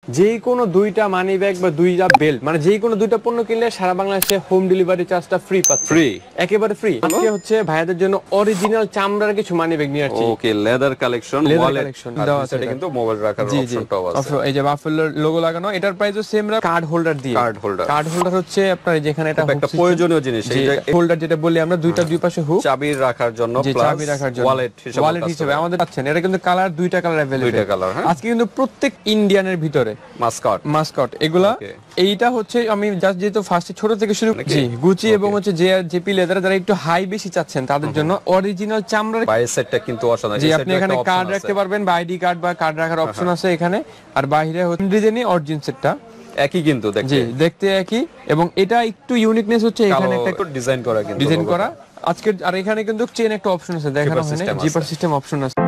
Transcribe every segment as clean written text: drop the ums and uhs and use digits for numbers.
যে কোনো দুইটা মানি ব্যাগ বা দুইটা বেল্ট মানে যে কোনো দুইটা পণ্য কিনলে সারা বাংলাদেশে হোম ডেলিভারি চার্জটা ফ্রি পাচ্ছে। ফ্রি, একেবারে ফ্রি। আজকে হচ্ছে ভাইয়াদের জন্য অরিজিনাল চামড়ার কিছু মানি ব্যাগ নিয়ে আসছি। Okay, leather collection, wallet collection দেওয়া আছে, এটা কিন্তু মোবাইল রাখার অপশনটাও আছে। এই যে বাফেলোর লোগো লাগানো, এটার প্রাইসও সেম রাখা, কার্ড হোল্ডার দিয়ে। কার্ড হোল্ডার হচ্ছে আপনার যেখানে এটা একটা প্রয়োজনীয় জিনিস, এই যে হোল্ডার যেটা বলি আমরা, দুইটা দুই পাশে হুক, চাবি রাখার জন্য প্লাস ওয়ালেট হিসেবে আমাদের পাচ্ছেন। এটা কিন্তু কালার দুইটা কালার अवेलेबल, দুইটা কালার। আজকে কিন্তু প্রত্যেক ইন্ডিয়ানের ভিতরে মাস্কট এগুলা। এইটা হচ্ছে আমি জাস্ট যেহেতু ফার্স্টে ছোট থেকে শুরু করছি, গুচি এবং হচ্ছে জেপি লেদার, যারা একটু হাই বেশি চাচ্ছেন তাদের জন্য অরিজিনাল চামড়ার বাইরের সেটটা কিন্তু অসাধারণ। জি, আপনি এখানে কার্ড রাখতে পারবেন বা আইডি কার্ড বা কার্ড রাখার অপশন আছে এখানে। আর বাইরে হচ্ছে ডিজাইনে অরিজিন সেটটা একই কিন্তু দেখতে একই, এবং এটা একটু ইউনিকনেস হচ্ছে এখানে একটা ডিজাইন করা আজকের। আর এখানে কিন্তু চেন একটা অপশন আছে, দেখানো হয় না, জিপার সিস্টেম অপশন আছে।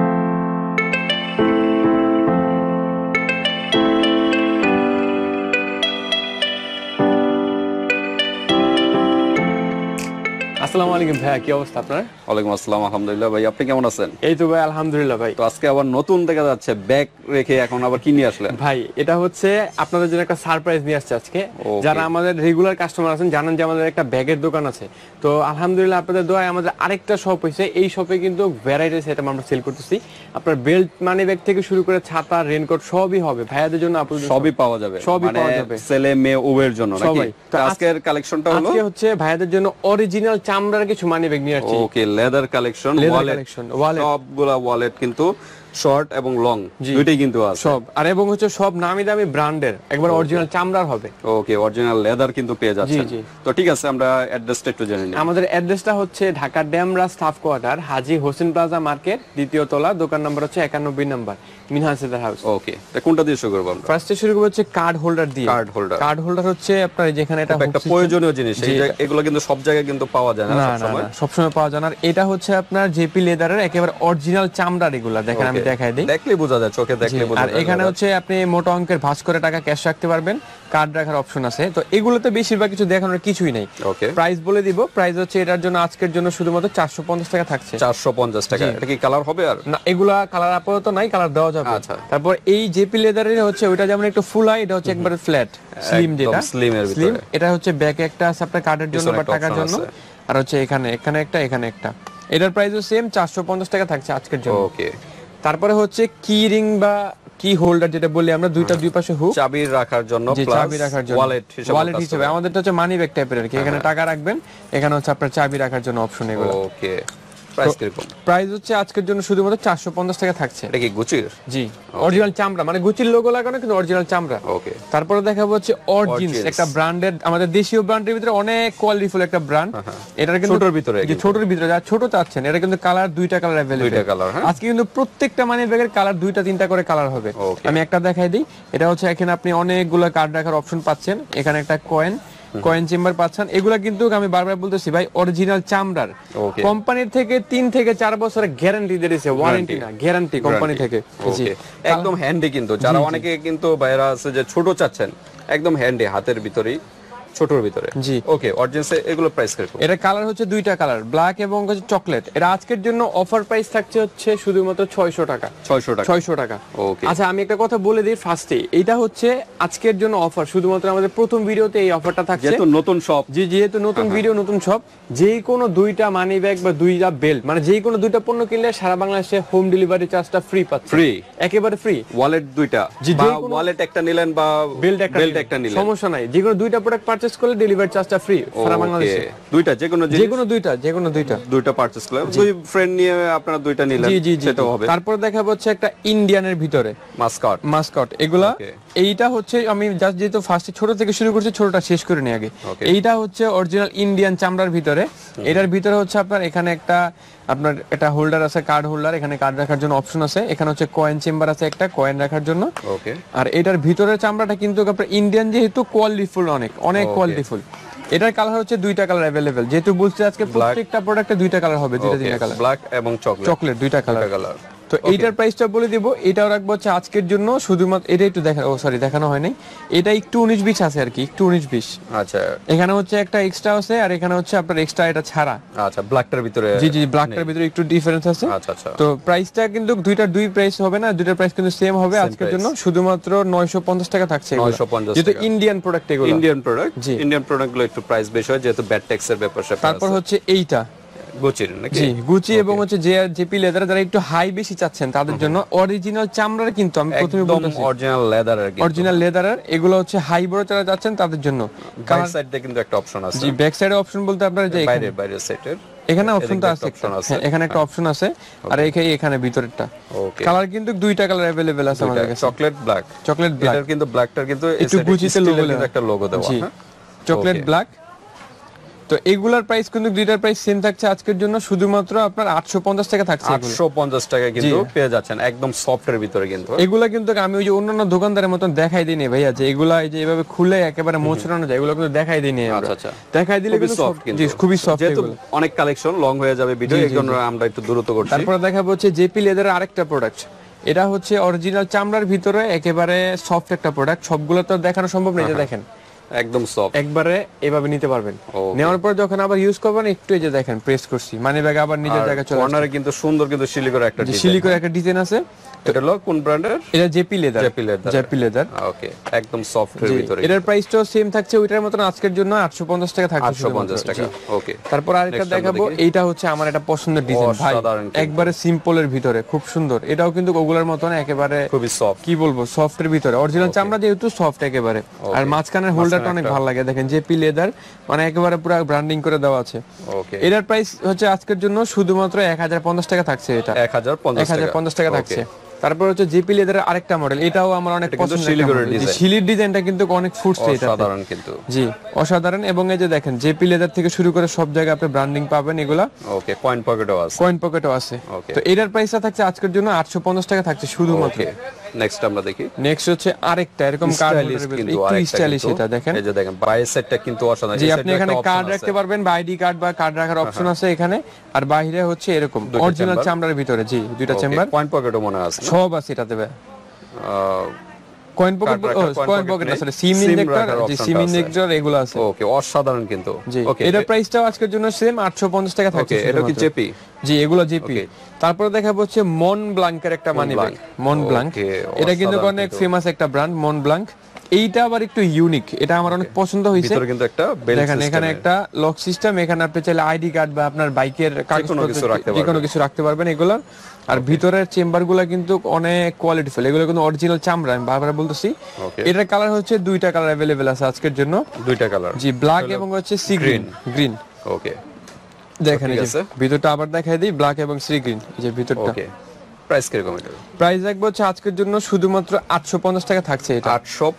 আসসালামু আলাইকুম ভাইয়া, কি অবস্থা আপনার? ওয়ালাইকুম আসসালাম, আলহামদুলিল্লাহ। ভাই আপনি কেমন আছেন? এই তো ভাই আলহামদুলিল্লাহ ভাই। তো আজকে আবার নতুন দেখা যাচ্ছে ব্যাগ রেখে এখন আবার কি নিয়ে আসলেন? ভাই এটা হচ্ছে আপনাদের জন্য একটা সারপ্রাইজ নিয়ে আসছে আজকে। যারা আমাদের রেগুলার কাস্টমার আছেন জানেন যে আমাদের একটা ব্যাগের দোকান আছে। তো আলহামদুলিল্লাহ আপনাদের দোয়ায় আমাদের আরেকটা শপ হয়েছে। এই শপে কিন্তু ভ্যারাইটিস আইটেম আমরা সেল করতেছি। আপনার বেল্ট মানি ব্যাগ থেকে শুরু করে ছাতা, রেনকোট সবই হবে ভাইয়াদের জন্য, আপনাদের সবই পাওয়া যাবে, সবই পাওয়া যাবে, ছেলে মেয়ে উভয়ের জন্য নাকি? তো আজকের কালেকশনটা হলো আজকে হচ্ছে ভাইয়াদের জন্য অরিজিনাল চামড়ার কিছু মানি ব্যাগ নিয়ে আসছি। ওকে, লেদার কালেকশন, ওয়ালেট, সবগুলা ওয়ালেট কিন্তু শর্ট এবং লং দুইটাই কিন্তু আছে সব। আর এবং হচ্ছে সব নামি দামি ব্র্যান্ডের, একবার অরিজিনাল চামড়ার হবে। ওকে, অরিজিনাল লেদার কিন্তু পেয়ে যাচ্ছেন। তো ঠিক আছে, আমরা অ্যাড্রেসটা একটু জেনে নিই। আমাদের অ্যাড্রেসটা হচ্ছে Dhaka Demra staff quarter, Haji Hossain plaza market, দ্বিতীয় তলা, দোকান নাম্বার হচ্ছে 91 নাম্বার, মিনহাজ সেদার হাউস। ওকে, তো কোনটা দিয়ে শুরু করব আমরা? ফার্স্টে শুরু করব হচ্ছে কার্ড হোল্ডার দিয়ে। কার্ড হোল্ডার হচ্ছে আপনার যেখানে এটা একটা প্রয়োজনীয় জিনিস, এই যে এগুলো কিন্তু সব জায়গায় কিন্তু পাওয়া যায় না সব সময় পাওয়া যায় না। এটা হচ্ছে আপনার জেপি লেদারের একেবারে অরিজিনাল চামড়ার, এগুলা দেখেন আমি দেখাই দিই, দেখলে বোঝা যায়, চোখে দেখলে বোঝা যায়। আর এখানে হচ্ছে আপনি মোটা অঙ্কের ভাঁজ করে টাকা ক্যাশ রাখতে পারবেন, কার্ড রাখার অপশন আছে। তো এগুলোতে বেশিরভাগ কিছু দেখানোর কিছুই নেই। ওকে, প্রাইস বলে দিব। প্রাইস হচ্ছে এটার জন্য আজকের জন্য শুধুমাত্র 450 টাকা থাকছে। 450 টাকা। এটা কি কালার হবে? আর না, এগুলা কালার আপাতত নাই, কালার দেওয়া যাবে। আচ্ছা, তারপর এই জেপি লেদারের হচ্ছে ওইটা যেমন একটু ফুল হয়, এটা হচ্ছে একবারে ফ্ল্যাট স্লিম, যেটা স্লিমের ভিতরে। এটা হচ্ছে ব্যাকে একটা আছে আপনার কার্ডের জন্য বা টাকার জন্য, আর হচ্ছে এখানে এখানে একটা। এটার প্রাইসও সেম 450 টাকা থাকছে আজকের জন্য। ওকে, তারপরে হচ্ছে কি রিং বা কি হোল্ডার যেটা বলি আমরা, দুইটা দুই পাশে হুক, চাবি রাখার জন্য প্লাস ওয়ালেট হিসেবে আমাদেরটা হচ্ছে মানি ব্যাগ টাইপের আর কি। এখানে টাকা রাখবেন, এখানে হচ্ছে আপনার চাবি রাখার জন্য অপশন এগুলো। ওকে, প্রাইস কিরকম? প্রাইস হচ্ছে আজকের জন্য শুধুমাত্র 450 টাকা থাকছে। এটা কি গুচির? জি, অরিজিনাল চামড়া, মানে গুচির লোগো লাগানো কিন্তু অরিজিনাল চামড়া। ওকে, তারপরে দেখাবো হচ্ছে অরিজিনস, একটা ব্র্যান্ডের, আমাদের দেশীয় ব্র্যান্ডের ভিতরে অনেক কোয়ালিটিফুল একটা ব্র্যান্ড। এটার কিন্তু ছোটর ভিতরে যারা ছোট চাচ্ছেন, এটা কিন্তু কালার দুইটা কালার अवेलेबल, দুইটা কালার। আজকে কিন্তু প্রত্যেকটা মানি ব্যাগের কালার দুইটা তিনটা করে কালার হবে। আমি একটা দেখাই দিই। এটা হচ্ছে এখানে আপনি অনেকগুলো কার্ড রাখার অপশন পাচ্ছেন, এখানে একটা কয়েন চেম্বার পাচ্ছেন। এগুলা কিন্তু আমি বারবার বলতেছি ভাই, অরিজিনাল চামড়ার, কোম্পানির থেকে 3 থেকে 4 বছরের গ্যারান্টি দিয়েছে, ওয়ারেন্টি না, গ্যারান্টি কোম্পানি থেকে। একদম হ্যান্ডি কিন্তু, যারা অনেকে কিন্তু বাইরে আছে যে ছোট চাচ্ছেন, একদম হ্যান্ডি, হাতের ভিতরেই, ছোটর ভিতরে। জি, ওকে, অরিজিনসে এগুলো প্রাইস কিরকম? এটা কালার হচ্ছে দুইটা কালার, ব্ল্যাক এবং হচ্ছে চকলেট। এটা আজকের জন্য অফার প্রাইস থাকছে হচ্ছে শুধুমাত্র 600 টাকা। 600 টাকা। ওকে, আচ্ছা আমি একটা কথা বলে দিই ফার্স্টে, এটা হচ্ছে আজকের জন্য অফার, শুধুমাত্র আমাদের প্রথম ভিডিওতে এই অফারটা থাকছে, যেহেতু নতুন শপ। জি, যেহেতু নতুন ভিডিও, নতুন শপ। যে কোনো দুইটা মানি ব্যাগ বা দুইটা বেল্ট মানে যে কোনো দুইটা পণ্য কিনলে সারা বাংলাদেশে হোম ডেলিভারি চার্জটা ফ্রি পাচ্ছে। ফ্রি, একেবারে ফ্রি। ওয়ালেট দুইটা, বা ওয়ালেট একটা নিলেন বা বেল্ট একটা নিলেন, সমস্যা নাই। যে কোনো দুইটা প্রোডাক্ট পারচেজ করলে ডেলিভারি চার্জটা ফ্রি সারা বাংলাদেশে। দুইটা, যে কোনো দুইটা পারচেজ করলে, দুই ফ্রেন্ড নিয়ে আপনারা দুইটা নিলেন, সেটাও হবে। তারপর দেখাবো হচ্ছে একটা ইন্ডিয়ানের ভিতরে মাস্কট এগুলা। এইটা হচ্ছে আমি জাস্ট যেহেতু ফার্স্টে ছোট থেকে শুরু করছি, ছোটটা শেষ করে নিই আগে। এইটা হচ্ছে অরিজিনাল ইন্ডিয়ান চামড়ার ভিতরে। এটার ভিতরে হচ্ছে আপনার এখানে একটা আপনার এটা হোল্ডার আছে, কার্ড হোল্ডার, এখানে কার্ড রাখার জন্য অপশন আছে। এখানে হচ্ছে কয়েন চেম্বার আছে, একটা কয়েন রাখার জন্য। ওকে, আর এটার ভিতরের চামড়াটা কিন্তু আপনার ইন্ডিয়ান, যেহেতু কোয়ালিটিফুল, অনেক কোয়ালিটিফুল। এটার কালার হচ্ছে দুইটা কালার अवेलेबल, যেহেতু বলছি আজকে প্রত্যেকটা প্রোডাক্টে দুইটা কালার হবে, দুইটা কালার, ব্ল্যাক এবং চকলেট, দুইটা কালার। তো এইটার প্রাইসটা বলে দিব, এটাও রাখবো হচ্ছে আজকের জন্য শুধুমাত্র, এটা একটু দেখানো হয় নাই, এটা একটু 19-20 আছে আর কি, একটু 19-20। আচ্ছা, এখানে হচ্ছে একটা এক্সট্রা আছে, আর এখানে হচ্ছে আপনার এক্সট্রা এটা ছাড়া। আচ্ছা, ব্ল্যাকটার ভিতরে, জি জি, ব্ল্যাকটার ভিতরে একটু ডিফারেন্স আছে। আচ্ছা আচ্ছা। তো প্রাইসটা কিন্তু দুই প্রাইস হবে না, দুইটার প্রাইস কিন্তু সেম হবে আজকের জন্য, শুধুমাত্র 950 টাকা থাকছে। 950 যেহেতু ইন্ডিয়ান প্রোডাক্ট, এগুলো ইন্ডিয়ান প্রোডাক্ট, ইন্ডিয়ান প্রোডাক্ট গুলো একটু প্রাইস বেশি হয় যেহেতু ব্যাট ট্যাক্সের ব্যাপার স্যাপার। তারপর হচ্ছে এইটা গুচির নাকি? জি, গুচি এবং হচ্ছে জেপি লেদার, যারা একটু হাই বেশি চাচ্ছেন তাদের জন্য অরিজিনাল চামড়ার, কিন্তু আমি প্রথমে বলতেছি অরিজিনাল লেদারের, অরিজিনাল লেদারের, এগুলো হচ্ছে হাই বড় যারা যাচ্ছেন তাদের জন্য। ব্যাক সাইডে কিন্তু একটা অপশন আছে। জি, ব্যাক সাইডে অপশন বলতে আপনার যে বাইরে সাইডের এখানে অপশনটা আছে, এখানে একটা অপশন আছে, আর এখানে ভিতরেরটা। কালার কিন্তু দুইটা কালার अवेलेबल আছে আমাদের কাছে, চকলেট ব্ল্যাক। এটার কিন্তু ব্ল্যাকটার কিন্তু একটু গুচিতে লোগো একটা লোগো দেওয়া, হ্যাঁ, চকলেট ব্ল্যাক। তো এগুলার প্রাইস কিন্তু দুইটার প্রাইস সেম থাকছে আজকের জন্য, শুধুমাত্র আপনার 850 টাকা থাকছে। 850 টাকা কিন্তু পেয়ে যাচ্ছেন একদম সফটের ভিতরে। কিন্তু এগুলা কিন্তু আমি ওই যে অন্যান্য দোকানদারের মতন দেখাই দিই না ভাইয়া, যে এগুলা এই যে এভাবে খুলে একেবারে মোছড়ানো যায়, এগুলো কিন্তু দেখাই দিই না। আচ্ছা আচ্ছা, দেখাই দিলে কিন্তু সফট, কিন্তু খুবই সফট। যেহেতু অনেক কালেকশন লং হয়ে যাবে ভিডিও, এই জন্য আমরা একটু দ্রুত করছি। তারপর দেখাবো হচ্ছে জেপি লেদারের আরেকটা প্রোডাক্ট, এটা হচ্ছে অরিজিনাল চামড়ার ভিতরে একেবারে সফট একটা প্রোডাক্ট। সবগুলো তো দেখানো সম্ভব না, এই যে দেখেন একদম সফট, একবারে এভাবে নিতে পারবেন। নেওয়ার পর যখন আবার ইউজ করবেন, একটু এই যে দেখেন প্রেস করছি, মানে ব্যাগ আবার নিজের জায়গায় চলে আসে। কর্নারে কিন্তু সুন্দর কিন্তু শিলিগুড়ি একটা ডিজাইন আছে। এটা হলো কোন ব্র্যান্ডের? এটা জেপি লেদার। ওকে, একদম সফটের ভিতরে। এটার প্রাইসটাও সেম থাকছে ওইটার মতন আজকের জন্য 850 টাকা থাকছে। 850 টাকা, ওকে। তারপর আরেকটা দেখাবো, এইটা হচ্ছে আমার একটা পছন্দের ডিজাইন ভাই, একবারে সিম্পলের ভিতরে খুব সুন্দর। এটাও কিন্তু ওগুলার মতন একেবারে খুবই সফট, কি বলবো, সফটের ভিতরে অরিজিনাল চামড়া যেহেতু সফট একেবারে। আর মাঝখানের হোল্ডারটা অনেক ভালো লাগে, দেখেন জেপি লেদার, মানে একেবারে পুরো ব্র্যান্ডিং করে দেওয়া আছে। ওকে, এটার প্রাইস হচ্ছে আজকের জন্য শুধুমাত্র 1050 টাকা থাকছে। এটা 1050 টাকা থাকছে। তারপর হচ্ছে জেপি লেদারের আরেকটা মডেল, এটাও আমার অনেক পছন্দ। শিলির ডিজাইনটা কিন্তু অনেক ফুটছে, এটা অসাধারণ কিন্তু। জি, অসাধারণ। এবং এই যে দেখেন জেপি লেদার থেকে শুরু করে সব জায়গায় আপনি ব্র্যান্ডিং পাবেন এগুলা। ওকে, কয়েন পকেটও আছে। তো এটার প্রাইসটা থাকছে আজকের জন্য 850 টাকা থাকছে শুধুমাত্র। নেক্সট আমরা দেখি, নেক্সট হচ্ছে আরেকটা এরকম কার্ড, একটু স্টাইলিশ। এটা দেখেন, এই যে দেখেন বাইরের সাইডটা কিন্তু অসাধারণ। জি, আপনি এখানে কার্ড রাখতে পারবেন, বা আইডি কার্ড বা কার্ড রাখার অপশন আছে এখানে। আর বাইরে হচ্ছে এরকম অরিজিনাল চামড়ার ভিতরে, জি, দুইটা চেম্বার, কয়েন পকেটও মনে আছে, সব আছে এটাতে। কয়েন পকেট আসলে সিম ইনজেক্টর এগুলো আছে। ওকে, অসাধারণ কিন্তু। ওকে, এটার প্রাইসটাও আজকের জন্য সেম 850 টাকা থাকছে। এটা কি জেপি? জি, এগুলো জেপি। তারপরে দেখাবো হচ্ছে মন ব্লাঙ্কের একটা মানি ব্যাগ, মন ব্লাঙ্ক। এটা কিন্তু অনেক ফেমাস একটা ব্র্যান্ড, মন ব্লাঙ্ক। এইটা আবার একটু ইউনিক, এটা আমার অনেক পছন্দ হয়েছে। ভিতরে কিন্তু একটা বেল্ট সিস্টেম, দেখেন এখানে একটা লক সিস্টেম, এখানে আপনি চাইলে আইডি কার্ড বা আপনার বাইকের কাগজপত্র যে কোনো কিছু রাখতে পারবেন এগুলো। আর ভিতরের চেম্বারগুলো কিন্তু অনেক কোয়ালিটিফুল, এগুলো কিন্তু অরিজিনাল চামড়া, আমি বারবার বলতেছি। এটার কালার হচ্ছে দুইটা কালার अवेलेबल আছে আজকের জন্য, দুইটা কালার, জি, ব্ল্যাক এবং হচ্ছে সি গ্রিন। ওকে, দেখেন এই যে ভিতরটা আবার দেখাই দিই, ব্ল্যাক এবং সি গ্রিন, এই যে ভিতরটা। ওকে, প্রাইস কিরকম এটা? প্রাইস রাখবো হচ্ছে আজকের জন্য শুধুমাত্র 850 টাকা থাকছে। এটা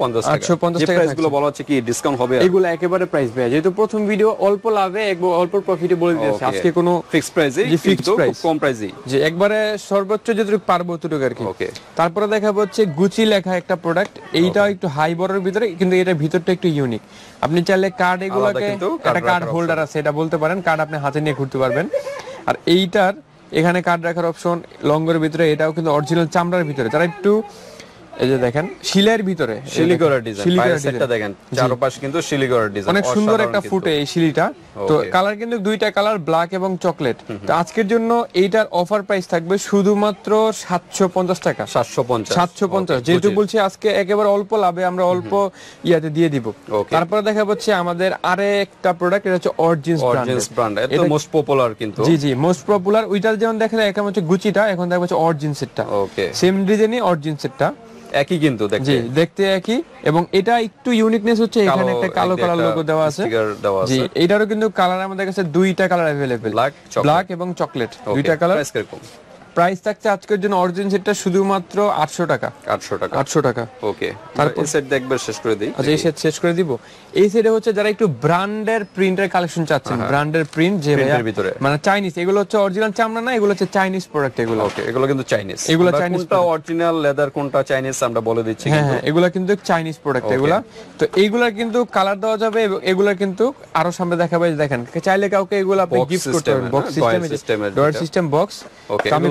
850 টাকা। প্রাইসগুলো বলা হচ্ছে কি ডিসকাউন্ট হবে? এগুলো একেবারে প্রাইস ভাই, যেহেতু প্রথম ভিডিও অল্প লাভে অল্প প্রফিটে বলে দিয়েছি, আজকে কোনো ফিক্সড প্রাইসে, ফিক্সড প্রাইস, কম প্রাইসে, যে একবারে সর্বোচ্চ যতটুকু পারবো ততটুকু আর কি। ওকে, তারপরে দেখাবো হচ্ছে গুচি লেখা একটা প্রোডাক্ট, এইটাও একটু হাই বড়ের ভিতরে, কিন্তু এটার ভিতরটা একটু ইউনিক। আপনি চাইলে কার্ড, এগুলোকে একটা কার্ড হোল্ডার আছে, এটা বলতে পারেন, কার্ড আপনি হাতে নিয়ে ঘুরতে পারবেন। আর এইটার এখানে কার্ড রাখার অপশন, লঙ্গের ভিতরে, এটাও কিন্তু অরিজিনাল চামড়ার ভিতরে। যারা একটু এই যে দেখেন শিলের ভিতরে শিলিগুড়ি ডিজাইন, সেটটা দেখেন চারপাশে কিন্তু শিলিগুড়ি ডিজাইন, অনেক সুন্দর একটা ফুটে এই শিলিটা। তো কালার কিন্তু দুইটা কালার, ব্ল্যাক এবং চকলেট। তো আজকের জন্য এইটার অফার প্রাইস থাকবে শুধুমাত্র 750 টাকা। 750, যেহেতু বলছি আজকে একেবারে অল্প লাভে আমরা অল্প ইয়াতে দিয়ে দিব। তারপরে দেখা হচ্ছে আমাদের আরেকটা প্রোডাক্ট, এটা হচ্ছে অরিজিনস ব্র্যান্ড, এটা মোস্ট পপুলার কিন্তু। জি জি, মোস্ট পপুলার। ওইটা যেমন দেখেন এখন হচ্ছে গুচিটা, এখন দেখা হচ্ছে অরিজিনসেরটা। ওকে, সেম ডিজাইনই অরিজিনসেরটা, একই কিন্তু দেখতে। জি, দেখতে একই। এবং এটা একটু ইউনিকনেস হচ্ছে এখানে একটা কালো কালার লোগো দেওয়া আছে। জি, এটারও কিন্তু কালার আমাদের কাছে দুইটা কালার अवेलेबल, ব্ল্যাক এবং চকলেট, দুইটা কালার। প্রাইস কিরকম? প্রাইস থাকছে আজকের জন্য অরিজিন সেটটা শুধুমাত্র 800 টাকা। 800 টাকা। ওকে, তারপর সেট দেখবে শেষ করে দেই। আচ্ছা, এই সেট শেষ করে দিব। এই সেটে হচ্ছে যারা একটু ব্র্যান্ডের প্রিন্টের কালেকশন চাচ্ছেন, ব্র্যান্ডের প্রিন্ট যে ভিতরে, মানে চাইনিজ, এগুলো হচ্ছে অরিজিনাল চামড়া না, এগুলো হচ্ছে চাইনিজ প্রোডাক্ট এগুলো। ওকে, এগুলো কিন্তু চাইনিজ, এগুলো চাইনিজ। কোনটা অরিজিনাল লেদার, কোনটা চাইনিজ আমরা বলে দিচ্ছি কিন্তু। হ্যাঁ, এগুলো কিন্তু চাইনিজ প্রোডাক্ট এগুলো। তো এইগুলার কিন্তু কালার দেওয়া যাবে, এবং এগুলা কিন্তু আরো সামনে দেখাবে। দেখেন চাইলে কাউকে এগুলো আপনি গিফট করতে পারেন, box system, drawer system box. Okay, এগুলো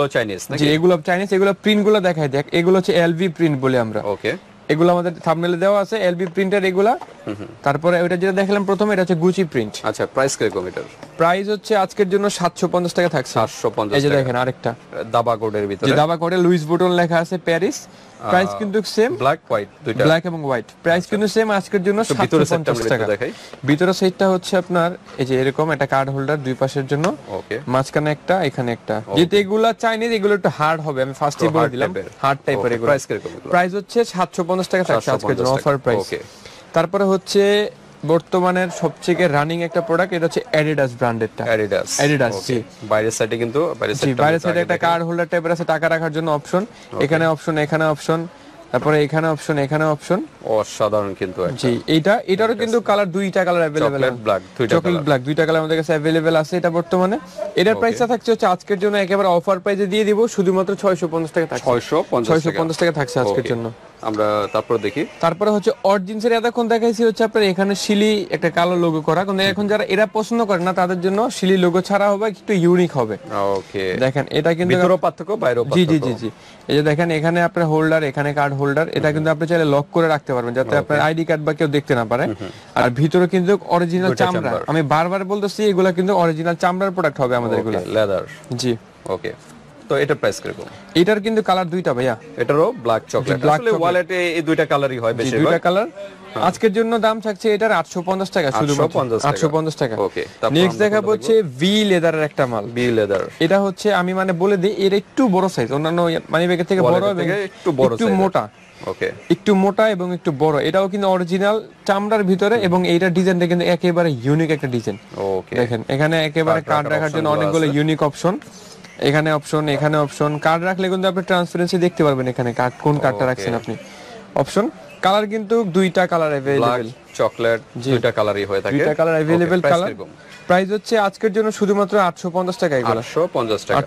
চাইনিজ জি এগুলো চাইনিজ, এগুলো প্রিন্ট গুলো দেখাই দেখ, এগুলো হচ্ছে এলভি প্রিন্ট বলে আমরা। ওকে, এগুলো আমাদের থাম্বনেলে দেওয়া আছে এলভি প্রিন্টের এগুলা। তারপরে ওটা যেটা দেখালাম প্রথমে, এটা হচ্ছে গুচি প্রিন্ট। আচ্ছা, প্রাইস কিরকম এটার? প্রাইস হচ্ছে আজকের জন্য 750 টাকা থাকছে। 750 এই যে টাকা। দেখেন আরেকটা দাবা কোডের ভিতরে, যে দাবা কোডে লুইস বুটন লেখা আছে প্যারিস, প্রাইস কিন্তু সেম, ব্ল্যাক হোয়াইট দুইটা, ব্ল্যাক এবং হোয়াইট, প্রাইস কিন্তু সেম আজকের জন্য ভিতরে 750 টাকা। দেখাই। ভিতরে সেটটা হচ্ছে আপনার এই যে এরকম একটা কার্ড হোল্ডার দুই পাশের জন্য, ওকে, মাঝখানে একটা, এখানে একটা। যেহেতু এগুলা চাইনিজ, এগুলো একটু হার্ড হবে, আমি ফার্স্টে বলে দিলাম হার্ড টাইপের এগুলো। প্রাইস কিরকম? প্রাইস হচ্ছে 750 টাকা থাকছে আজকের জন্য অফার প্রাইস। ওকে, তারপরে হচ্ছে বর্তমানের সবচেয়ে রানিং একটা প্রোডাক্ট, এটা হচ্ছে অ্যাডিডাস ব্র্যান্ডেরটা। অ্যাডিডাস জি। বাইরের সাইডে কিন্তু বাইরের সাইডে একটা কার্ড হোল্ডার টাইপের আছে, টাকা রাখার জন্য অপশন, এখানে অপশন, এখানে অপশন, তারপরে এখানে অপশন, এখানে অপশন। অসাধারণ কিন্তু একটা। জি এটারও কিন্তু কালার দুইটা কালার अवेलेबल আছে, চকলেট ব্ল্যাক দুইটা চকলেট ব্ল্যাক দুইটা কালার আমাদের কাছে अवेलेबल আছে এটা বর্তমানে। এটার প্রাইসটা থাকছে হচ্ছে আজকের জন্য একেবারে অফার প্রাইসে দিয়ে দিব, শুধুমাত্র 650 টাকা থাকছে। 650 টাকা থাকছে আজকের জন্য। আমরা তারপর দেখি। তারপরে হচ্ছে অরিজিনসের এতক্ষণ দেখাইছি হচ্ছে আপনার এখানে শিলি একটা কালো লোগো করা, কিন্তু এখন যারা এরা পছন্দ করে না তাদের জন্য শিলি লোগো ছাড়া হবে, একটু ইউনিক হবে। ওকে, দেখেন এটা কিন্তু ভিতরও পার্থক্য বাইরেও জি পার্থক্য। জি জি জি এই যে দেখেন এখানে আপনার হোল্ডার, এখানে কার্ড হোল্ডার, এটা কিন্তু আপনি চাইলে লক করে রাখতে পারবেন যাতে আপনার আইডি কার্ড বা কেউ দেখতে না পারে। আর ভিতরে কিন্তু অরিজিনাল চামড়া, আমি বারবার বলতেছি এগুলা কিন্তু অরিজিনাল চামড়ার প্রোডাক্ট হবে আমাদের এগুলা, লেদার। জি ওকে, তো এটা প্রাইস কিরকম? এটার কিন্তু কালার দুইটা ভাইয়া, এটারও ব্ল্যাক চকলেট। আসলে ওয়ালেটে এই দুইটা কালারই হয় বেশি, দুইটা কালার। আজকের জন্য দাম থাকছে এটার 850 টাকা, শুধু 850 টাকা। ওকে, নেক্সট দেখাবো হচ্ছে ভি লেদারের একটা মাল, বি লেদার। এটা হচ্ছে আমি মানে বলে দিই এর একটু বড় সাইজ, অন্যান্য মানি ব্যাগের থেকে বড় এবং একটু মোটা। ওকে, একটু মোটা এবং একটু বড়, এটাও কিন্তু অরিজিনাল চামড়ার ভিতরে, এবং এইটার ডিজাইনটা কিন্তু একেবারে ইউনিক একটা ডিজাইন। ওকে, দেখেন এখানে একেবারে কার্ড রাখার জন্য অনেকগুলো ইউনিক অপশন, এখানে অপশন, এখানে অপশন। কার্ড রাখলে কিন্তু আপনি ট্রান্সপারেন্সি দেখতে পারবেন এখানে কার্ড কোন কার্ডটা রাখছেন আপনি। অপশন কালার কিন্তু দুইটা কালার अवेलेबल, চকলেট দুইটা কালারই হয়ে থাকে, দুইটা কালার अवेलेबल কালার। প্রাইস হচ্ছে আজকের জন্য শুধুমাত্র 850 টাকা এগুলো, 850 টাকা।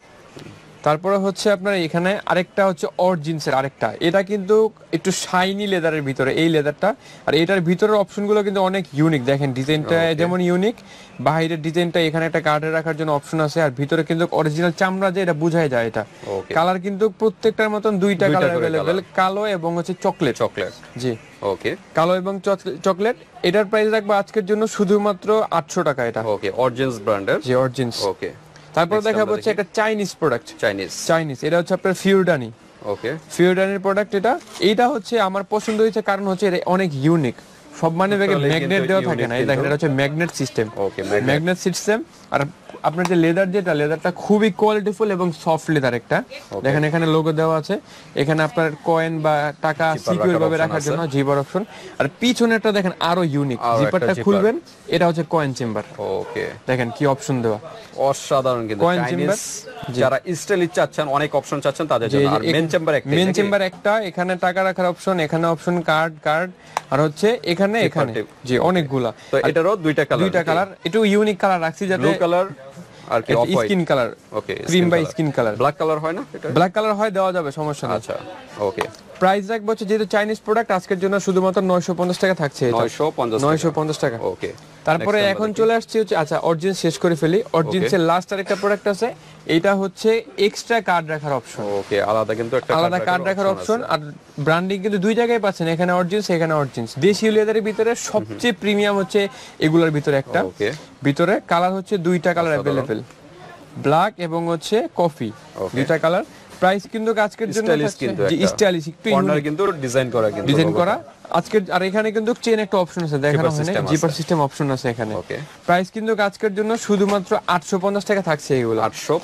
তারপরে হচ্ছে আপনার এখানে আরেকটা হচ্ছে অরিজিনসের আরেকটা, এটা কিন্তু একটু শাইনি লেদারের ভিতরে এই লেদারটা, আর এটার ভিতরের অপশনগুলো কিন্তু অনেক ইউনিক। দেখেন ডিজাইনটা যেমন ইউনিক, বাইরের ডিজাইনটা, এখানে একটা কার্ডে রাখার জন্য অপশন আছে, আর ভিতরে কিন্তু অরিজিনাল চামড়া যে এটা বোঝাই যায়। এটা কালার কিন্তু প্রত্যেকটার মতন দুইটা কালার अवेलेबल, কালো এবং হচ্ছে চকলেট। জি ওকে, কালো এবং চকলেট। এটার প্রাইস রাখবো আজকের জন্য শুধুমাত্র 800 টাকা এটা। ওকে, অরিজিনস ব্র্যান্ডের। জি অরিজিনস। ওকে, তারপর দেখাবো হচ্ছে একটা চাইনিজ প্রোডাক্ট, চাইনিজ। এটা হচ্ছে আপনার ফিউডানি। ওকে, ফিউডানির প্রোডাক্ট এটা হচ্ছে আমার পছন্দ হয়েছে কারণ হচ্ছে এটা অনেক ইউনিক। সব মানে ব্যাগে ম্যাগনেট দেওয়া থাকে না, এই দেখেন এটা হচ্ছে magnet system. Okay, magnet system. আর আপনার যে লেদার, যেটা লেদারটা খুবই কোয়ালিটিফুল এবং সফট লেদার একটা। দেখেন এখানে লোগো দেওয়া আছে, এখানে আপনার কয়েন বা টাকা সিকিউর ভাবে রাখার জন্য জিপার অপশন। আর পিছনেরটা দেখেন আরো ইউনিক, জিপারটা খুলবেন, এটা হচ্ছে কয়েন চেম্বার। ওকে, দেখেন কি অপশন দেওয়া, অসাধারণ কিন্তু। কয়েন চেম্বার যারা স্টাইলিশ চাচ্ছেন, অনেক অপশন চাচ্ছেন তাদের জন্য। আর মেন চেম্বার একটা, এখানে টাকা রাখার অপশন, এখানে অপশন কার্ড, আর হচ্ছে এখানে জি অনেকগুলা। তো এটারও দুইটা কালার, একটু ইউনিক কালার রাখছি, যাতে ব্লু কালার আর কি off white skin colour. Okay, cream by skin colour. Black colour হয় না? এটা ব্ল্যাক কালার হয়, দেওয়া যাবে, সমস্যা নেই। আচ্ছা, ওকে। প্রাইস রাখবো হচ্ছে যেহেতু চাইনিজ প্রোডাক্ট, আজকের জন্য শুধুমাত্র 950 টাকা থাকছে এটা। 950 টাকা। ওকে, তারপরে এখন চলে আসছে হচ্ছে, আচ্ছা অরিজিনস শেষ করে ফেলি। অরিজিনসের লাস্ট আরেকটা প্রোডাক্ট আছে, এটা হচ্ছে এক্সট্রা কার্ড রাখার অপশন। ওকে, আলাদা কিন্তু একটা আলাদা কার্ড রাখার অপশন। আর ব্র্যান্ডিং কিন্তু দুই জায়গায় পাচ্ছেন, এখানে অরিজিনস, এখানে অরিজিনস। দেশীয় লেদারের ভিতরে সবচেয়ে প্রিমিয়াম হচ্ছে এগুলোর ভিতরে একটা। ওকে, ভিতরে কালার হচ্ছে দুইটা কালার अवेलेबल, ব্ল্যাক এবং হচ্ছে কফি, দুইটা কালার। প্রাইস কিন্তু আজকের জন্য স্টাইলিশ, একটু কর্নার কিন্তু ডিজাইন করা আজকের। আর এখানে কিন্তু চেন একটা অপশন আছে, দেখানো হয় না, জিপার সিস্টেম অপশন আছে এখানে। প্রাইস কিন্তু আজকের জন্য শুধুমাত্র 850 টাকা থাকছে এগুলো,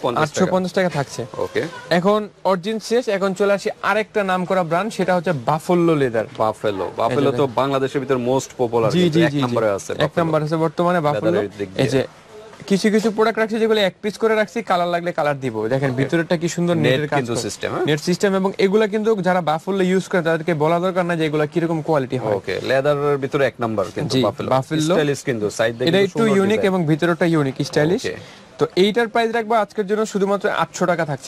850 টাকা থাকছে। ওকে, এখন অরিজিন শেষ, এখন চলে আসি আরেকটা নাম করা ব্র্যান্ড, সেটা হচ্ছে বাফেলো লেদার। বাফেলো তো বাংলাদেশের ভিতর মোস্ট পপুলার, এক নম্বরে আছে, এক নম্বর আছে বর্তমানে বাফেলো। এই যে কিছু কিছু প্রোডাক্ট রাখছি যেগুলো এক পিস করে রাখছি, কালার লাগলে কালার দিব। দেখেন ভিতরেরটা কি সুন্দর নেটের কাজ, নেট সিস্টেম। এবং এগুলা কিন্তু যারা বাফেলো ইউজ করে তাদেরকে বলা দরকার না যে এগুলা কি রকম কোয়ালিটি হয়। ওকে, লেদারের ভিতরে এক নাম্বার কিন্তু বাফেলো স্টাইলিশ, কিন্তু সাইড দেখে এটা একটু ইউনিক এবং ভিতরটা ইউনিক স্টাইলিশ। তো এইটার প্রাইস রাখবো আজকের জন্য শুধুমাত্র 800 টাকা থাকছে।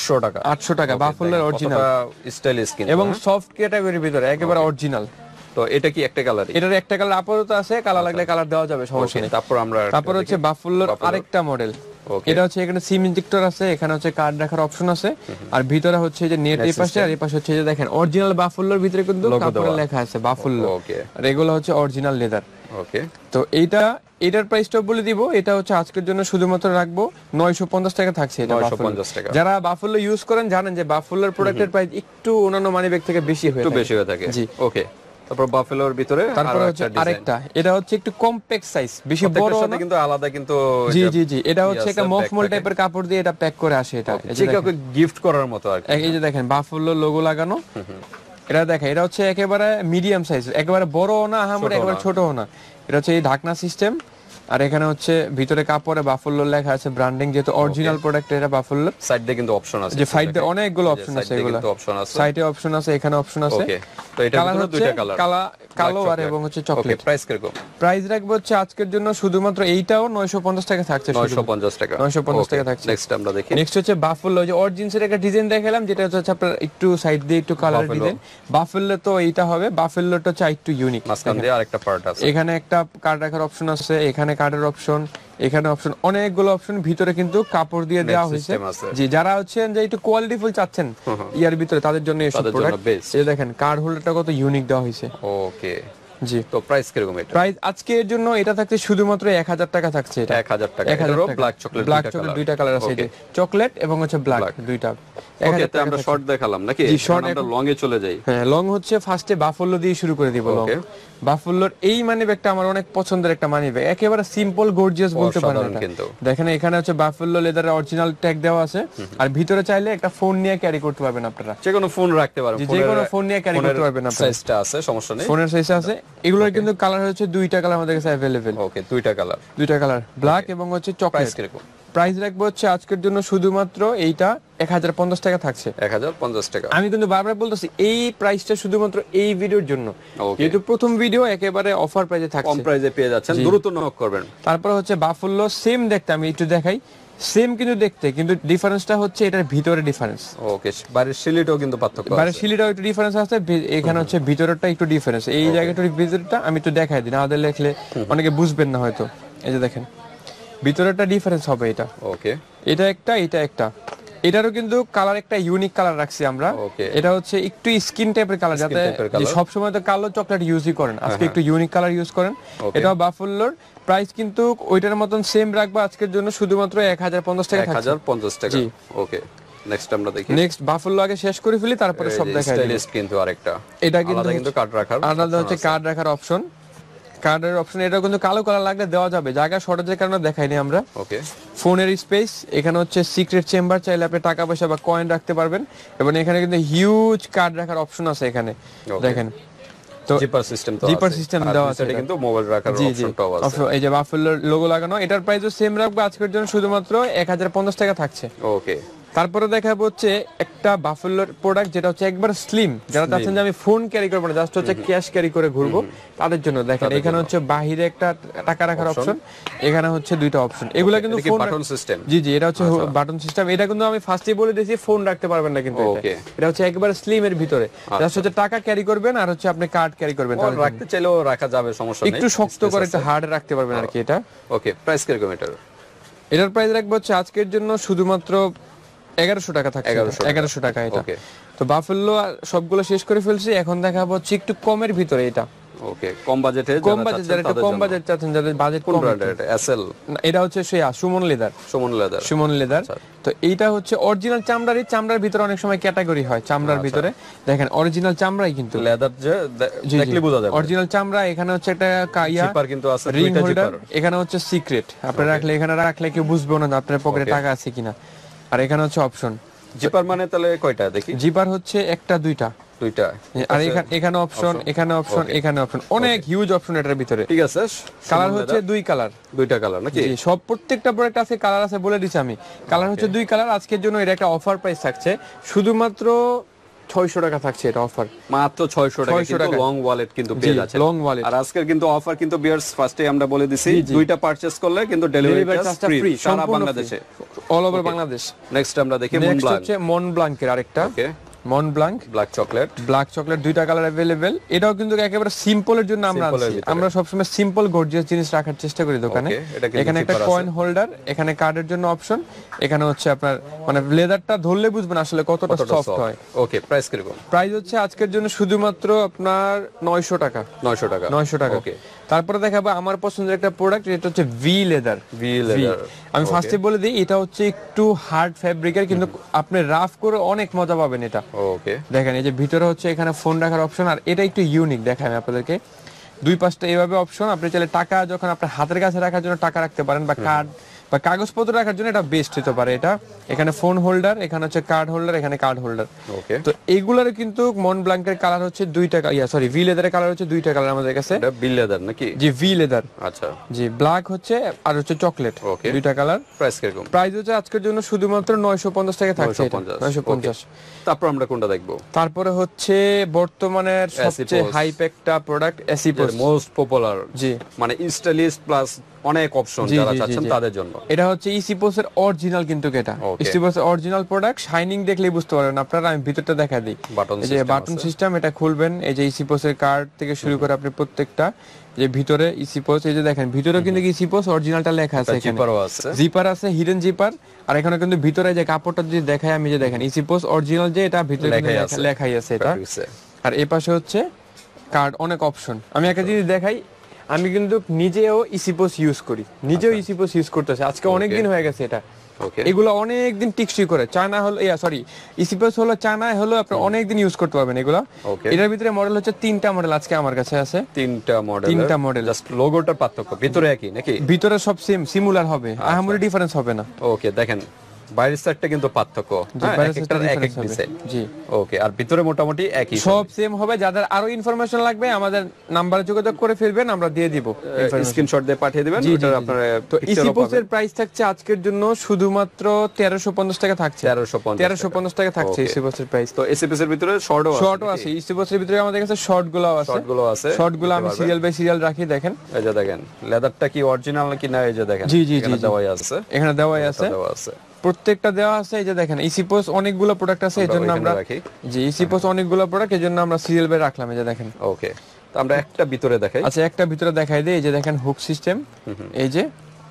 800 টাকা বাফেলোর অরিজিনাল স্টাইলিশ কিন্তু, এবং সফট ক্যাটাগরির ভিতরে একেবারে অরিজিনাল। তো এটা কি একটা কালার? এটার একটা কালার আপাতত আছে, কালার লাগলে কালার দেওয়া যাবে, সমস্যা নেই। তারপর হচ্ছে বাফেলোর আরেকটা মডেল, এটা হচ্ছে এখানে সিম ইনজেক্টর আছে, এখানে হচ্ছে কার্ড রাখার অপশন আছে, আর ভিতরে হচ্ছে যে নেট এই পাশে, আর এই পাশে হচ্ছে যে দেখেন অরিজিনাল বাফুল্লোর ভিতরে কিন্তু কাপড়ে লেখা আছে বাফুল্লো, আর এগুলো হচ্ছে অরিজিনাল লেদার। ওকে, তো এটার প্রাইসটা বলে দিব, এটা হচ্ছে আজকের জন্য শুধুমাত্র রাখবো 950 টাকা থাকছে এটা। 950 টাকা। যারা বাফুল্লো ইউজ করেন জানেন যে বাফুল্লোর প্রোডাক্টের প্রাইস একটু অন্যান্য মানি ব্যাগ থেকে বেশি হয়ে থাকে। জি, ওকে। তারপর বাফেলোর ভিতরে তারপরে হচ্ছে আরেকটা, এটা হচ্ছে একটু কমপ্যাক্ট সাইজ, বেশি বড় না কিন্তু আলাদা, কিন্তু জি জি জি, এটা হচ্ছে একটা মফমল টাইপের কাপড় দিয়ে এটা প্যাক করে আসে। এটা কাউকে গিফট করার মতো আর কি। এই যে দেখেন বাফুল্লো লোগো লাগানো, এটা দেখেন এটা হচ্ছে একেবারে মিডিয়াম সাইজ, একেবারে বড়ও না আহামরি, একেবারে ছোটও না। এটা হচ্ছে এই ঢাকনা সিস্টেম, আর এখানে হচ্ছে ভিতরে কাপড়ে বাফুল্লো লেখা আছে, ব্র্যান্ডিং, যেহেতু অরিজিনাল প্রোডাক্ট এটা বাফুল্লো। সাইড দিয়ে কিন্তু অপশন আছে, যে সাইডে অনেকগুলো অপশন আছে, এগুলো সাইডে অপশন আছে, এখানে অপশন আছে। ওকে, তো এটা হলো দুইটা কালার, কালো আর এবং হচ্ছে চকলেট। ওকে, প্রাইস কিরকম? প্রাইস রাখবো হচ্ছে আজকের জন্য শুধুমাত্র এইটাও 950 টাকা থাকছে। 950 টাকা, 950 টাকা থাকছে। নেক্সট আমরা দেখি, নেক্সট হচ্ছে বাফুল্লো, যে অরিজিনসের একটা ডিজাইন দেখালাম, যেটা হচ্ছে আপনার একটু সাইড দিয়ে একটু কালার ডিজাইন। বাফুল্লো তো এইটা হবে, বাফুল্লোটা হচ্ছে একটু ইউনিক, মাঝখান দিয়ে আরেকটা পার্ট আছে, এখানে একটা কার্ড রাখার অপশন আছে, এখানে কার্ডের অপশন, এখানে অপশন, অনেকগুলো অপশন, ভিতরে কিন্তু কাপড় দিয়ে দেওয়া হয়েছে। জি, যারা হচ্ছেন যে একটু কোয়ালিটিফুল চাচ্ছেন ইয়ার ভিতরে, তাদের জন্য এই সব প্রোডাক্ট। এই দেখেন কার্ড হোল্ডারটা কত ইউনিক দেওয়া হয়েছে। ওকে, জি। তো প্রাইস কিরকম এটা? প্রাইস আজকের জন্য এটা থাকছে শুধুমাত্র 1000 টাকা থাকছে। এটা 1000 টাকা। এটারও ব্ল্যাক চকলেট দুইটা কালার আছে, এটা চকলেট এবং হচ্ছে ব্ল্যাক দুইটা। ওকে, তো আমরা শর্ট দেখালাম নাকি? জি, শর্ট। আমরা লং এ চলে যাই। হ্যাঁ, লং হচ্ছে ফার্স্টে বাফুল্লো দিয়ে শুরু করে দিব। লং বাফুল্লোর এই মানি ব্যাগটা আমার অনেক পছন্দের একটা মানি ব্যাগ, একেবারে সিম্পল গর্জিয়াস বলতে পারেন এটা। দেখেন এখানে হচ্ছে বাফুল্লো লেদারের অরিজিনাল ট্যাগ দেওয়া আছে, আর ভিতরে চাইলে একটা ফোন নিয়ে ক্যারি করতে পারবেন আপনারা, যে কোনো ফোন রাখতে পারবেন, যে কোনো ফোন নিয়ে ক্যারি করতে পারবেন আপনারা। সাইজটা আছে, সমস্যা নেই, ফোনের সাইজ আছে। এগুলোর কিন্তু কালার হচ্ছে দুইটা কালার আমাদের কাছে अवेलेबल। ওকে, দুইটা কালার, ব্ল্যাক এবং হচ্ছে চকলেট। প্রাইস কিরকম? প্রাইস রাখবো হচ্ছে আজকের জন্য শুধুমাত্র এইটা 1050 টাকা থাকছে। 1050 টাকা। আমি কিন্তু বারবার বলতেছি এই প্রাইসটা শুধুমাত্র এই ভিডিওর জন্য, যেহেতু প্রথম ভিডিও একেবারে অফার প্রাইসে থাকছে, কম প্রাইসে পেয়ে যাচ্ছেন, দ্রুত নক করবেন। তারপর হচ্ছে বাফুল্লো সেম দেখতে, আমি একটু দেখাই, সেম কিন্তু দেখতে, কিন্তু ডিফারেন্সটা হচ্ছে এটার ভিতরে ডিফারেন্স। ওকে, বাইরের শিলিটাও কিন্তু পার্থক্য আছে, বাইরের শিলিটাও একটু ডিফারেন্স আছে, এখানে হচ্ছে ভিতরটা একটু ডিফারেন্স। এই জায়গাটার ভিতরটা আমি একটু দেখাই দিই, না আদে লেখলে অনেকে বুঝবেন না হয়তো। এই যে দেখেন ভিতরটা ডিফারেন্স হবে এটা। ওকে, এটা একটা এটারও কিন্তু কালার একটা ইউনিক কালার রাখছি আমরা। এটা হচ্ছে একটু স্কিন টাইপের কালার, যাতে সব সময় তো কালো চকলেট ইউজই করেন, আজকে একটু ইউনিক কালার ইউজ করেন। এটা বাফুল্লোর প্রাইস কিন্তু ওইটার মতন সেম রাখবো আজকের জন্য শুধুমাত্র 1050 টাকা। 1050 টাকা। ওকে, নেক্সট আমরা দেখি। নেক্সট বাফুল্লো আগে শেষ করে ফেলি, তারপরে সব দেখাই দিই। স্টাইলিশ কিন্তু আরেকটা, এটা কিন্তু কার্ড রাখার, আলাদা হচ্ছে কার্ড রাখার অপশন, কার্ডের অপশন। এটা কিন্তু কালো কালার লাগলে দেওয়া যাবে, জায়গা শর্টেজের কারণে দেখাইনি আমরা। ওকে, ফোনের স্পেস, এখানে হচ্ছে সিক্রেট চেম্বার, চাইলে আপনি টাকা পয়সা বা কয়েন রাখতে পারবেন, এবং এখানে কিন্তু হিউজ কার্ড রাখার অপশন আছে এখানে। দেখেন তো জিপার সিস্টেম দেওয়া আছে, এটা কিন্তু মোবাইল রাখার অপশনটাও আছে। এই যে বাফুল্লোর লোগো লাগানো, এটার প্রাইসও সেম রাখবো আজকের জন্য শুধুমাত্র 1050 টাকা থাকছে। ওকে, তারপরে দেখাবো হচ্ছে একটা বাফুল্লোর প্রোডাক্ট, যেটা হচ্ছে একবার স্লিম, যারা চাচ্ছেন যে আমি ফোন ক্যারি করবো না, জাস্ট হচ্ছে ক্যাশ ক্যারি করে ঘুরবো, তাদের জন্য। দেখেন এখানে হচ্ছে বাহিরে একটা টাকা রাখার অপশন, এখানে হচ্ছে দুইটা অপশন। এগুলা কিন্তু ফোন বাটন সিস্টেম। জি, এটা হচ্ছে বাটন সিস্টেম। এটা কিন্তু আমি ফার্স্টে বলে দিয়েছি ফোন রাখতে পারবেন না, কিন্তু এটা হচ্ছে একবার স্লিম এর ভিতরে, জাস্ট হচ্ছে টাকা ক্যারি করবেন আর হচ্ছে আপনি কার্ড ক্যারি করবেন। রাখতে চাইলেও রাখা যাবে, সমস্যা নেই, একটু শক্ত করে একটু হার্ড রাখতে পারবেন আর কি এটা। ওকে, প্রাইস কিরকম এটার প্রাইস রাখবো হচ্ছে আজকের জন্য শুধুমাত্র 1100 টাকা থাকছে। 1100 টাকা এটা। তো বাফুল্লো সবগুলো শেষ করে ফেলছি, এখন দেখাবো হচ্ছে একটু কমের ভিতরে এটা। ওকে, কম বাজেটে, যারা একটু কম বাজেট চাচ্ছেন, যাদের বাজেট কম। এটা এসএল, এটা হচ্ছে সুমন লেদার। তো এইটা হচ্ছে অরিজিনাল চামড়ার ভিতরে অনেক সময় ক্যাটাগরি হয়, চামড়ার ভিতরে দেখেন অরিজিনাল চামড়াই কিন্তু লেদার, যে দেখলে বোঝা যাবে অরিজিনাল চামড়া। এখানে হচ্ছে একটা জিপার কিন্তু আছে, রিং হোল্ডার, এখানে হচ্ছে সিক্রেট, আপনি রাখলে এখানে রাখলে কেউ বুঝবে না আপনার পকেটে টাকা আছে কিনা। আর এখানে হচ্ছে অপশন। জিপার মানে তাহলে কয়টা দেখি? জিপার হচ্ছে একটা দুইটা, আর এখানে অপশন, এখানে অপশন, এখানে অপশন, অনেক হিউজ অপশন এটার ভিতরে। ঠিক আছে, কালার হচ্ছে দুইটা কালার নাকি? সব প্রত্যেকটা প্রোডাক্ট আছে কালার আছে, বলে দিছি আমি। কালার হচ্ছে 2 কালার। আজকের জন্য এটা একটা অফার প্রাইস থাকছে, শুধুমাত্র 600 টাকা থাকছে এটা অফার, মাত্র 600 টাকা। কিন্তু লং ওয়ালেট কিন্তু পেয়ে যাচ্ছে, লং ওয়ালেট। আর আজকের কিন্তু অফার কিন্তু বিয়ার্স ফার্স্টে আমরা বলে দিছি, দুইটা পারচেজ করলে কিন্তু ডেলিভারি চার্জ ফ্রি সারা বাংলাদেশে, অল ওভার বাংলাদেশ। নেক্সট আমরা দেখি মন ব্লাঙ্কের আরেকটা। ওকে, মন ব্ল্যাঙ্ক ব্ল্যাক চকলেট দুইটা কালার अवेलेबल। এটাও কিন্তু একেবারে সিম্পলের জন্য আমরা আনছি। আমরা সবসময় সিম্পল গর্জিয়াস জিনিস রাখার চেষ্টা করি দোকানে। এখানে একটা কয়েন হোল্ডার, এখানে কার্ডের জন্য অপশন, এখানে হচ্ছে আপনার মানে লেদারটা ধরলে বুঝবেন আসলে কতটা সফট হয়। ওকে, প্রাইস কিরকম? প্রাইস হচ্ছে আজকের জন্য শুধুমাত্র আপনার 900 টাকা। 900 টাকা। ওকে, তারপরে দেখাবো আমার পছন্দের একটা প্রোডাক্ট, এটা হচ্ছে ভি লেদার। আমি ফার্স্টে বলে দিই, এটা হচ্ছে একটু হার্ড ফ্যাব্রিকের, কিন্তু আপনি রাফ করে অনেক মজা পাবেন এটা। ওকে, দেখেন এই যে ভিতরে হচ্ছে এখানে ফোন রাখার অপশন, আর এটা একটু ইউনিক দেখাই আমি আপনাদেরকে। দুই পাশটা এইভাবে অপশন, আপনি চাইলে টাকা যখন আপনার হাতের কাছে রাখার জন্য টাকা রাখতে পারেন, বা কার্ড বা কাগজপত্র রাখার জন্য এটা বেস্ট হতে পারে। এটা এখানে ফোন হোল্ডার, এখানে হচ্ছে কার্ড হোল্ডার, এখানে কার্ড হোল্ডার। ওকে, তো এইগুলার কিন্তু মন ব্ল্যাঙ্কের কালার হচ্ছে দুইটা, ভি লেদারের কালার হচ্ছে দুইটা কালার আমাদের কাছে। এটা ভি লেদার নাকি? জি, ভি লেদার। আচ্ছা, জি, ব্ল্যাক হচ্ছে আর হচ্ছে চকলেট, দুইটা কালার। প্রাইস কিরকম? প্রাইস হচ্ছে আজকের জন্য শুধুমাত্র 950 টাকা থাকছে। 950। তারপর আমরা কোনটা দেখবো? তারপরে হচ্ছে বর্তমানের সবচেয়ে হাইপ একটা প্রোডাক্ট এসিপোস, মোস্ট পপুলার। জি, মানে স্টাইলিশ প্লাস অনেক অপশন যারা চাচ্ছেন তাদের জন্য। এটা হচ্ছে ইসিপোস এর অরিজিনাল, কিন্তু এটা ইসিপোস এর অরিজিনাল প্রোডাক্ট। শাইনিং দেখলেই বুঝতে পারবেন আপনারা। আমি ভিতরটা দেখা দিই, এই যে বাটন সিস্টেম, এটা খুলবেন, এই যে ইসিপোস এর কার্ড থেকে শুরু করে আপনি প্রত্যেকটা যে ভিতরে ইসিপোস, এই যে দেখেন ভিতরে কিন্তু ইসিপোস অরিজিনালটা লেখা আছে, এখানে জিপার আছে, হিডেন জিপার। আর এখানে কিন্তু ভিতরে যে কাপড়টা যদি দেখাই আমি, যে দেখেন ইসিপোস অরিজিনাল, যে এটা ভিতরে লেখাই আছে এটা। আর এই পাশে হচ্ছে কার্ড, অনেক অপশন। আমি একটা জিনিস দেখাই, আমি কিন্তু নিজেও ইসিপোস ইউজ করি, নিজেও ইসিপোস ইউজ করতেছি আজকে অনেক দিন হয়ে গেছে। এটা এগুলো অনেক দিন টিকসই করে। চায়না হলো ইসিপোস হলো চায়না হলো, আপনি অনেক দিন ইউজ করতে পারবেন এগুলো। এটার ভিতরে মডেল হচ্ছে 3টা মডেল আজকে আমার কাছে আছে। 3টা মডেল, জাস্ট লোগোটার পার্থক্য, ভিতরে একই নাকি? ভিতরে সব সেম সিমিলার হবে, আহামরি ডিফারেন্স হবে না। ওকে, দেখেন বাইরের সাইডটা কিন্তু পার্থক্য, এক ডিজাইন। জি, ওকে, আর ভিতরে মোটামুটি একই, সব সেম হবে। যাদের আরো ইনফরমেশন লাগবে আমাদের নাম্বারে যোগাযোগ করে ফেলবেন, আমরা দিয়ে দিব, স্ক্রিনশট দিয়ে পাঠিয়ে দিবেন। ওটা আপনারা তো ইসিপোসের প্রাইস থাকছে আজকের জন্য শুধুমাত্র 1350 টাকা থাকছে। 1350 টাকা থাকছে ইসিপোসের প্রাইস। তো ইসিপোসের ভিতরে শর্টও আছে। ইসিপোসের ভিতরে আমাদের কাছে শর্টগুলো আছে। শর্টগুলো আমি সিরিয়াল বাই সিরিয়াল রাখি। দেখেন এই যে দেখেন লেদারটা কি অরিজিনাল নাকি না, এই যে দেখেন এখানে দেওয়াই আছে, এখানে দেওয়াই আছে, প্রত্যেকটা দেওয়া আছে। এই যে দেখেন ইসিপোস অনেকগুলো প্রোডাক্ট আছে, এজন্য আমরা জি ইসিপোস অনেকগুলো প্রোডাক্ট, এজন্য আমরা সিরিয়াল বাই রাখলাম। এই যে দেখেন। ওকে, তো আমরা একটা ভিতরে দেখাই। আচ্ছা, একটা ভিতরে দেখাই দেই। এই যে দেখেন হুক সিস্টেম, এই যে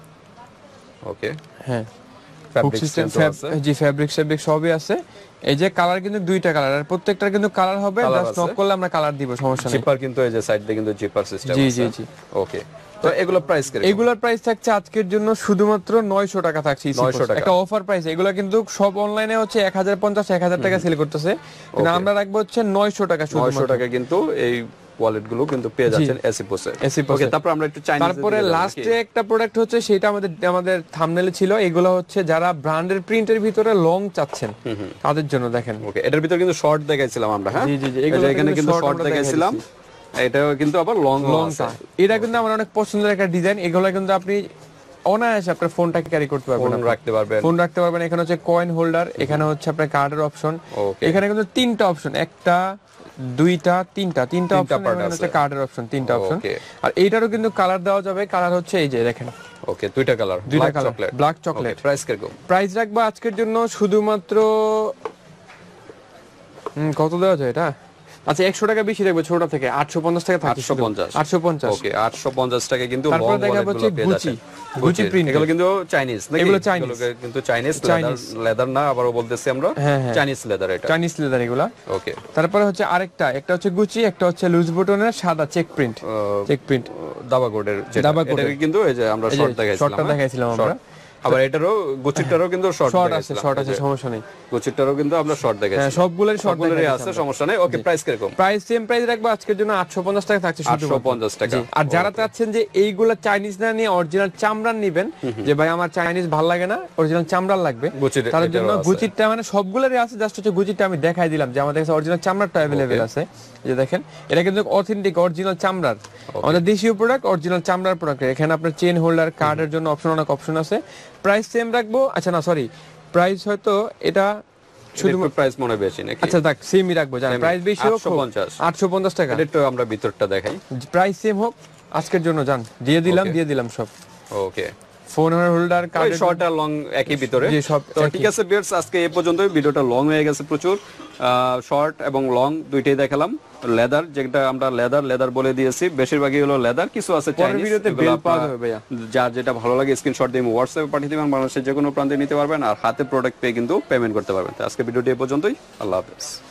ওকে, হ্যাঁ হুক সিস্টেম, জি ফ্যাব্রিক সবই আছে। এই যে কালার কিন্তু দুইটা কালার, আর প্রত্যেকটার কিন্তু কালার হবে, জাস্ট নক করলে আমরা কালার দিব, সমস্যা নেই। জিপার কিন্তু এই যে সাইড দিয়ে কিন্তু জিপার সিস্টেম আছে। জি। ওকে, তো এগুলোর প্রাইস কি? এগুলোর প্রাইস থাকছে আজকের জন্য শুধুমাত্র 900 টাকা থাকছে। 900 টাকা একটা অফার প্রাইস। এগুলো কিন্তু সব অনলাইনে হচ্ছে 1050 1000 টাকা সেল করতেছে, কিন্তু আমরা রাখবো হচ্ছে 900 টাকা। 900 টাকা কিন্তু এই ওয়ালেট গুলো কিন্তু পেয়ে যাচ্ছেন এসিপোসে। ওকে, তারপর আমরা একটু চাইনিজ। তারপরে লাস্টে একটা প্রোডাক্ট হচ্ছে, সেটা আমাদের থাম্বনেলে ছিল। এগুলো হচ্ছে যারা ব্র্যান্ডের প্রিন্টের ভিতরে লং চাচ্ছেন তাদের জন্য। দেখেন, ওকে, এটার ভিতরে কিন্তু শর্ট দেখাইছিলাম আমরা। হ্যাঁ, জি, এখানে কিন্তু শর্ট দেখাইছিলাম, এটাও কিন্তু আবার লং আছে। এটা কিন্তু আমার অনেক পছন্দের একটা ডিজাইন। এগুলো কিন্তু আপনি অনায়াসে আপনার ফোনটাকে ক্যারি করতে পারবেন, ফোন রাখতে পারবেন। এখানে হচ্ছে কয়েন হোল্ডার, এখানে হচ্ছে আপনার কার্ডের অপশন। এখানে কিন্তু 3টা অপশন, একটা দুইটা তিনটা অপশন হচ্ছে কার্ডের অপশন, 3টা অপশন। আর এইটারও কিন্তু কালার দেওয়া যাবে। কালার হচ্ছে এই যে দেখেন, ওকে, দুইটা কালার, ব্ল্যাক চকলেট। প্রাইস কিরকম? প্রাইস রাখবো আজকের জন্য শুধুমাত্র কত দেওয়া যায় এটা? আচ্ছা 100 টাকা বেশি রাখবো, ছোট থেকে 850 টাকা থাকছে। 850। ওকে, 850 টাকা কিন্তু লং তারপর দেখা হচ্ছে গুচি প্রিন্ট। এগুলো কিন্তু চাইনিজ নাকি? এগুলো চাইনিজ, কিন্তু চাইনিজ লেদার না, আবারও বলতেছি আমরা চাইনিজ লেদার। এটা চাইনিজ লেদার এগুলা। ওকে, তারপরে হচ্ছে একটা হচ্ছে গুচি, একটা হচ্ছে লুজ বুটনের সাদা চেক প্রিন্ট দাবা কোডের, যেটা কিন্তু এই যে আমরা শর্ট দেখাইছিলাম আমরা। আবার এটারও গুচিটারও কিন্তু শর্ট আছে, সমস্যা নেই। গুচিটারও কিন্তু আমরা শর্ট দেখাইছি। হ্যাঁ, সবগুলোরই আছে, সমস্যা নেই। ওকে, প্রাইস কিরকম? প্রাইস সেম প্রাইস রাখবো আজকের জন্য 850 টাকা থাকছে, 850 টাকা। আর যারা চাচ্ছেন যে এইগুলা চাইনিজ না নিয়ে অরিজিনাল চামড়ার নেবেন, যে ভাই আমার চাইনিজ ভালো লাগে না, অরিজিনাল চামড়ার লাগবে, তার জন্য গুচিটা মানে সবগুলোরই আছে। জাস্ট হচ্ছে গুচিটা আমি দেখাই দিলাম যে আমাদের কাছে অরিজিনাল চামড়াটা अवेलेबल আছে। এই যে দেখেন, এটা কিন্তু অথেন্টিক অরিজিনাল চামড়ার, আমাদের দেশীয় প্রোডাক্ট, অরিজিনাল চামড়ার প্রোডাক্ট। এখানে আপনার চেন হোল্ডার, কার্ডের জন্য অনেক অপশন আছে। প্রাইস সেম রাখবো। আচ্ছা না, সরি, প্রাইস হয়তো এটা শুধু প্রাইস মনে বেশি নাকি? আচ্ছা থাক, সেমই রাখবো, জানেন প্রাইস বেশি হোক 850 টাকা। একটু আমরা ভিতরটা দেখাই, প্রাইস সেম হোক আজকের জন্য, জান দিয়ে দিলাম সব। Okay, phone holder, card, short আর লং একই ভিতরে। জি সব। তো ঠিক আছে ভিউয়ার্স, আজকে এই পর্যন্তই। ভিডিওটা লং হয়ে গেছে প্রচুর, শর্ট এবং লং দুইটাই দেখালাম। লেদার, যেটা আমরা লেদার বলে দিয়েছি, বেশিরভাগই হলো লেদার, কিছু আছে চাইনিজ। ভিডিওতে বেল পাওয়া যাবে ভাইয়া, যার যেটা ভালো লাগে স্ক্রিনশট দিয়ে হোয়াটসঅ্যাপে পাঠিয়ে দিবেন, বাংলাদেশের যে কোনো প্রান্তে নিতে পারবেন, আর হাতে প্রোডাক্ট পেয়ে কিন্তু পেমেন্ট করতে পারবেন। তো আজকে ভিডিওটি এই পর্যন্তই, আল্লাহ হাফেজ।